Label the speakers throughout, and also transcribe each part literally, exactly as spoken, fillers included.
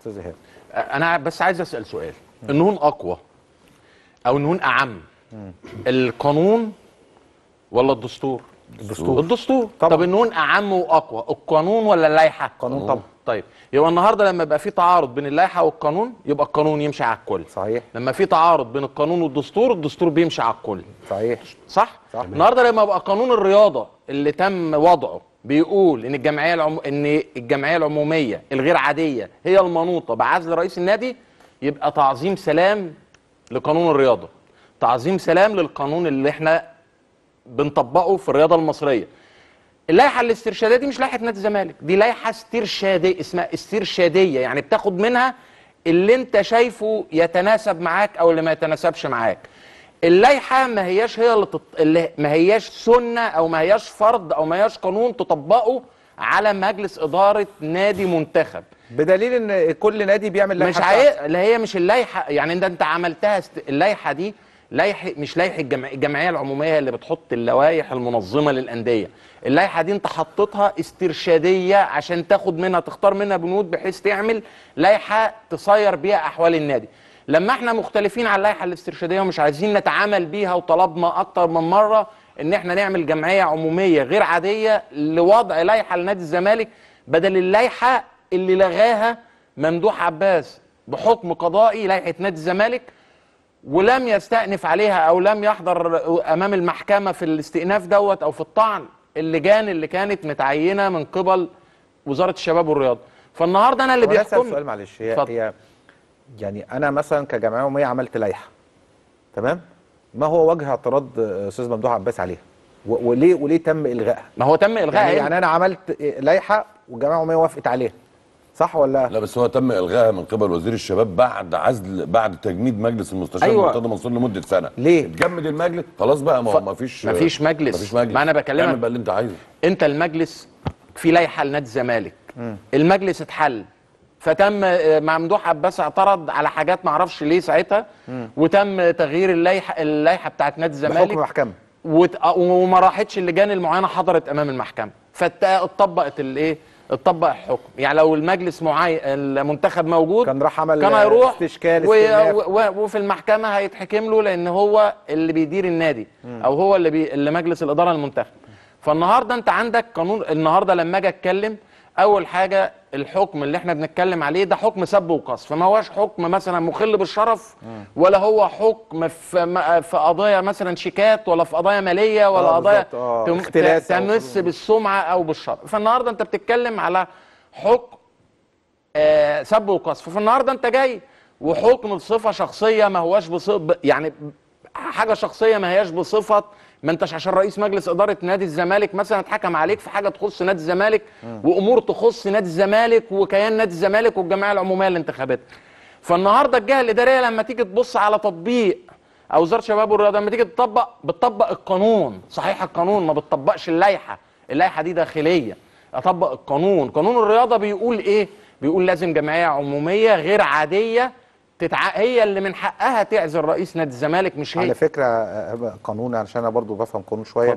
Speaker 1: استاذ ايهاب،
Speaker 2: انا بس عايز اسال سؤال. النون اقوى او النون اعم؟ القانون ولا الدستور؟
Speaker 1: الدستور.
Speaker 2: الدستور
Speaker 1: طبعا.
Speaker 2: طب النون اعم واقوى، القانون ولا اللائحه؟
Speaker 1: قانون طبعا.
Speaker 2: طيب يبقى النهارده لما يبقى في تعارض بين اللائحه والقانون يبقى القانون يمشي على الكل.
Speaker 1: صحيح.
Speaker 2: لما في تعارض بين القانون والدستور الدستور بيمشي على الكل.
Speaker 1: صحيح.
Speaker 2: صح؟
Speaker 1: صح.
Speaker 2: النهارده لما يبقى قانون الرياضه اللي تم وضعه بيقول ان الجمعيه العم... ان الجمعيه العموميه الغير عاديه هي المنوطه بعزل رئيس النادي، يبقى تعظيم سلام لقانون الرياضه، تعظيم سلام للقانون اللي احنا بنطبقه في الرياضه المصريه. اللائحه الاسترشاديه دي مش لائحه نادي الزمالك، دي لائحه استرشاديه، اسمها استرشاديه، يعني بتاخد منها اللي انت شايفه يتناسب معاك او اللي ما يتناسبش معاك. اللائحه ما هياش هي اللي, تط... اللي ما هياش سنه او ما هياش فرض او ما هياش قانون تطبقه على مجلس اداره نادي منتخب،
Speaker 1: بدليل ان كل نادي بيعمل لائحه
Speaker 2: مش عاي... اللي هي مش اللائحه، يعني انت انت عملتها است... اللائحه دي لائحه مش لائحه الجمع... الجمعيه العموميه اللي بتحط اللوائح المنظمه للانديه. اللائحه دي انت حطيتها استرشاديه عشان تاخد منها تختار منها بنود بحيث تعمل لائحه تصير بيها احوال النادي. لما احنا مختلفين على اللائحه الاسترشاديه ومش عايزين نتعامل بيها وطلبنا اكتر من مره ان احنا نعمل جمعيه عموميه غير عاديه لوضع لائحه لنادي الزمالك بدل اللائحه اللي لغاها ممدوح عباس بحكم قضائي لائحه نادي الزمالك، ولم يستأنف عليها او لم يحضر امام المحكمه في الاستئناف دوت او في الطعن اللجان اللي كانت متعينه من قبل وزاره الشباب والرياضه. فالنهارده انا اللي بيحكم.
Speaker 1: سؤال معلش، هي, هي يعني انا مثلا كجمعيه عموميه عملت لائحه، تمام؟ ما هو وجه اعتراض استاذ ممدوح عباس عليها؟ وليه وليه تم الغائها؟
Speaker 2: ما هو تم الغائها
Speaker 1: يعني, يعني انا عملت لائحه والجمعيه العموميه وافقت عليها، صح ولا
Speaker 3: لا؟ بس هو تم الغائها من قبل وزير الشباب بعد عزل، بعد تجميد مجلس المستشار
Speaker 2: أيوة.
Speaker 3: مرتضى منصور لمده سنه.
Speaker 1: ليه؟
Speaker 3: اتجمد المجلس خلاص بقى، ما هو ما فيش
Speaker 2: ما فيش مجلس.
Speaker 3: ما فيش مجلس،
Speaker 2: ما انا بكلمك
Speaker 3: اعمل بقى اللي انت عايزه.
Speaker 2: انت المجلس في لائحه لنادي الزمالك، المجلس اتحل، فتم ممدوح عباس اعترض على حاجات ما اعرفش ليه ساعتها، مم. وتم تغيير اللائحه اللائحه بتاعت نادي الزمالك
Speaker 1: بحكم محكمه،
Speaker 2: وت... وما راحتش اللجان المعينه حضرت امام المحكمه، فاتطبقت الايه؟ اتطبق الحكم. يعني لو المجلس معين المنتخب موجود
Speaker 1: كان راح عمل
Speaker 2: كان هيروح
Speaker 1: استشكال
Speaker 2: و... و... وفي المحكمه هيتحكم له لان هو اللي بيدير النادي، مم. او هو اللي بي... اللي مجلس الاداره المنتخب. فالنهارده انت عندك قانون. النهارده لما اجي اتكلم، اول حاجه الحكم اللي احنا بنتكلم عليه ده حكم سب وقذف، فما هوش حكم مثلا مخل بالشرف، ولا هو حكم في في قضايا مثلا شيكات، ولا في قضايا ماليه، ولا
Speaker 1: آه
Speaker 2: قضايا
Speaker 1: آه
Speaker 2: تمس بالسمعه او بالشرف. فالنهارده انت بتتكلم على حكم آه سب وقذف، فالنهارده انت جاي وحكم بصفه شخصيه ما هوش بصفه، يعني حاجه شخصيه ما هياش بصفه، ما انتش عشان رئيس مجلس اداره نادي الزمالك مثلا اتحكم عليك في حاجه تخص نادي الزمالك وامور تخص نادي الزمالك وكيان نادي الزمالك والجمعيه العموميه للانتخابات. فالنهارده الجهه الاداريه لما تيجي تبص على تطبيق او وزاره الشباب والرياضه لما تيجي تطبق بتطبق القانون، صحيح القانون ما بتطبقش اللائحه، اللائحه دي داخليه، اطبق القانون. قانون الرياضه بيقول ايه؟ بيقول لازم جمعيه عموميه غير عاديه تتع... هي اللي من حقها تعزل رئيس نادي الزمالك، مش هي.
Speaker 1: على فكره قانون، عشان انا برضو بفهم قانون شويه،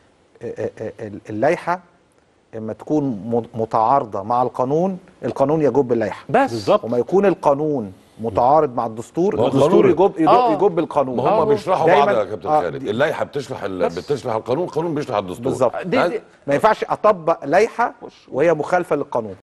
Speaker 1: اللائحه اما تكون متعارضه مع القانون، القانون يجب اللائحه
Speaker 2: بس بالظبط،
Speaker 1: وما يكون القانون متعارض مع الدستور، الدستور يجب يجب, آه. يجب القانون.
Speaker 3: ما هم بيشرحوا بعض يا كابتن
Speaker 1: آه
Speaker 3: خالد، اللائحه بتشرح ال... بتشرح القانون، القانون بيشرح الدستور
Speaker 1: بالظبط. ما ينفعش اطبق لائحه وهي مخالفه للقانون.